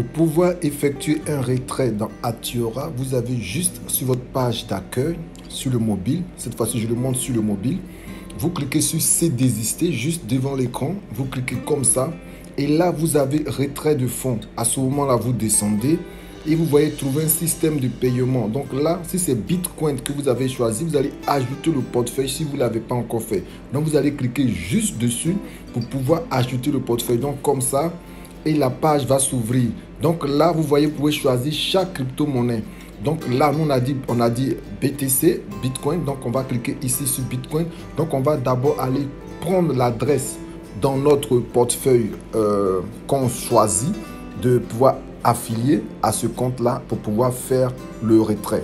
Pour pouvoir effectuer un retrait dans Atiora, vous avez juste sur votre page d'accueil, sur le mobile, cette fois-ci je le montre sur le mobile, vous cliquez sur c'est désister juste devant l'écran, vous cliquez comme ça et là vous avez retrait de fonds. À ce moment-là, vous descendez et vous voyez trouver un système de paiement. Donc là, si c'est Bitcoin que vous avez choisi, vous allez ajouter le portefeuille si vous ne l'avez pas encore fait. Donc vous allez cliquer juste dessus pour pouvoir ajouter le portefeuille. Donc comme ça, et la page va s'ouvrir. Donc là, vous voyez, vous pouvez choisir chaque crypto-monnaie. Donc là, nous, on a dit BTC, Bitcoin. Donc on va cliquer ici sur Bitcoin. Donc on va d'abord aller prendre l'adresse dans notre portefeuille qu'on choisit de pouvoir affilier à ce compte-là pour pouvoir faire le retrait.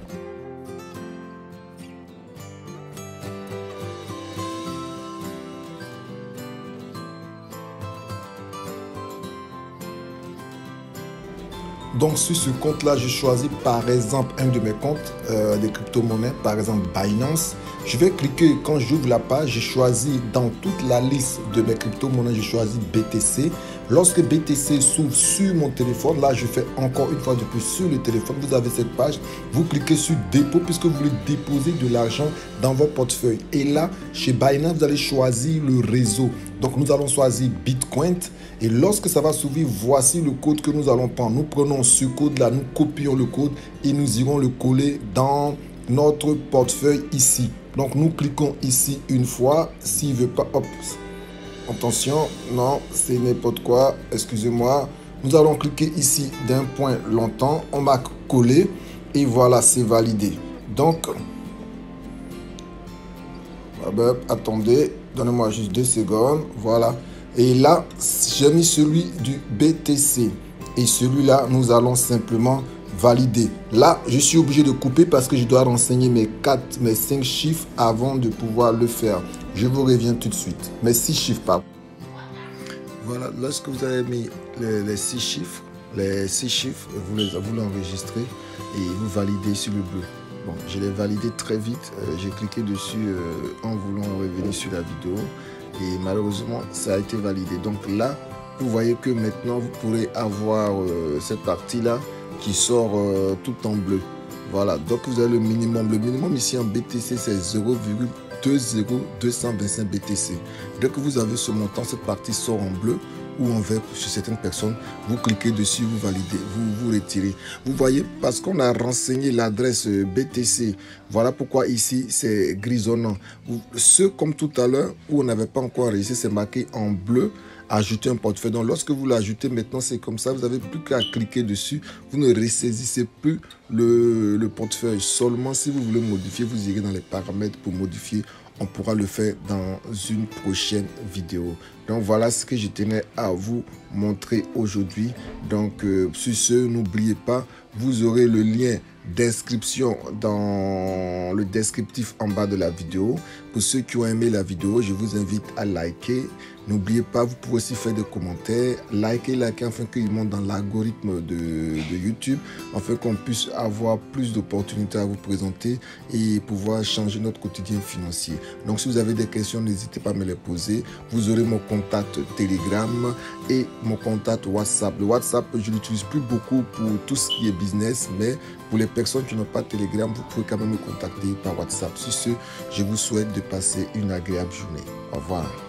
Donc sur ce compte-là, je choisis par exemple un de mes comptes de crypto-monnaies, par exemple Binance. Je vais cliquer, quand j'ouvre la page, je choisis dans toute la liste de mes crypto-monnaies, je choisis BTC. Lorsque BTC s'ouvre sur mon téléphone, là je fais encore une fois de plus sur le téléphone, vous avez cette page, vous cliquez sur dépôt puisque vous voulez déposer de l'argent dans votre portefeuille. Et là, chez Binance, vous allez choisir le réseau. Donc nous allons choisir Bitcoin et lorsque ça va s'ouvrir, voici le code que nous allons prendre. Nous prenons ce code-là, nous copions le code et nous irons le coller dans notre portefeuille ici. Donc nous cliquons ici une fois, s'il ne veut pas, hop, attention, non, c'est n'importe quoi, excusez-moi. Nous allons cliquer ici d'un point longtemps, on va coller et voilà, c'est validé. Donc, attendez, donnez-moi juste 2 secondes, voilà. Et là, j'ai mis celui du BTC et celui-là, nous allons simplement valider. Là, je suis obligé de couper parce que je dois renseigner mes 5 chiffres avant de pouvoir le faire. Je vous reviens tout de suite. Mes 6 chiffres, pardon. Voilà, lorsque vous avez mis les 6 chiffres, vous l'enregistrez et vous validez sur le bleu. Bon, je l'ai validé très vite. J'ai cliqué dessus en voulant revenir sur la vidéo et malheureusement, ça a été validé. Donc là, vous voyez que maintenant, vous pourrez avoir cette partie-là qui sort tout en bleu. Voilà, donc vous avez le minimum. Le minimum ici en BTC, c'est 0,20225 BTC. Dès que vous avez ce montant, cette partie sort en bleu ou en vert sur certaines personnes. Vous cliquez dessus, vous validez, vous retirez. Vous voyez, parce qu'on a renseigné l'adresse BTC, voilà pourquoi ici c'est grisonnant. Ce comme tout à l'heure où on n'avait pas encore enregistré, c'est marqué en bleu. Ajouter un portefeuille. Donc lorsque vous l'ajoutez maintenant, c'est comme ça, vous n'avez plus qu'à cliquer dessus, vous ne ressaisissez plus le portefeuille. Seulement si vous voulez modifier, vous irez dans les paramètres pour modifier. On pourra le faire dans une prochaine vidéo. Donc voilà ce que je tenais à vous montrer aujourd'hui. Donc sur ce, n'oubliez pas, vous aurez le lien d'inscription dans le descriptif en bas de la vidéo. Pour ceux qui ont aimé la vidéo, je vous invite à liker. N'oubliez pas, vous pouvez aussi faire des commentaires, liker afin qu'il monte dans l'algorithme de YouTube, afin qu'on puisse avoir plus d'opportunités à vous présenter et pouvoir changer notre quotidien financier. Donc si vous avez des questions, n'hésitez pas à me les poser. Vous aurez mon contact Telegram et mon contact WhatsApp. Le WhatsApp, je l'utilise plus beaucoup pour tout ce qui est business, mais pour les personnes qui n'ont pas Telegram, vous pouvez quand même me contacter par WhatsApp. Sur ce, je vous souhaite de passer une agréable journée. Au revoir.